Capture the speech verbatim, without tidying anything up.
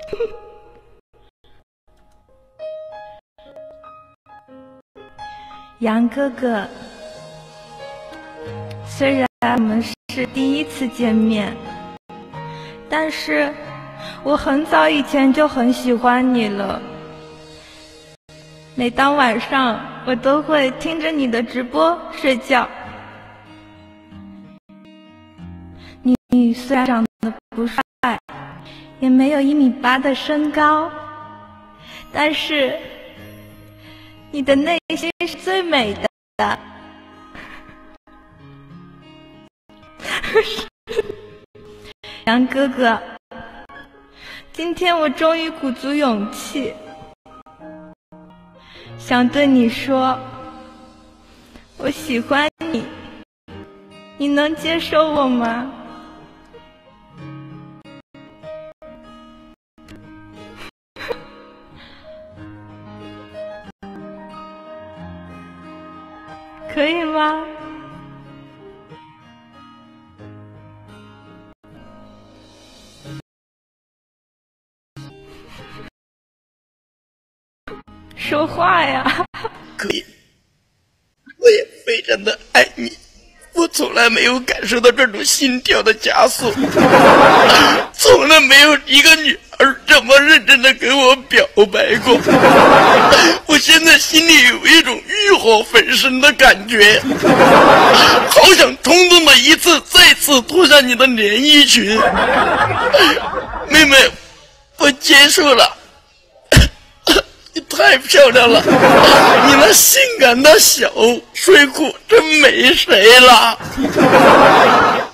杨哥哥，虽然我们是第一次见面，但是我很早以前就很喜欢你了。每当晚上，我都会听着你的直播睡觉。你虽然长得不帅，也没有一米八的身高，但是你的内心是最美的。杨哥哥，今天我终于鼓足勇气，想对你说，我喜欢你，你能接受我吗？可以吗？说话呀！ 可以，我也非常的爱你，我从来没有感受到这种心跳的加速，从来没有一个女儿这么认真的跟我表白过。我现在心里有一种欲火焚身的感觉，好想冲动的一次再次脱下你的连衣裙。妹妹，我接受了。你太漂亮了，你那性感的小睡裤真没谁了。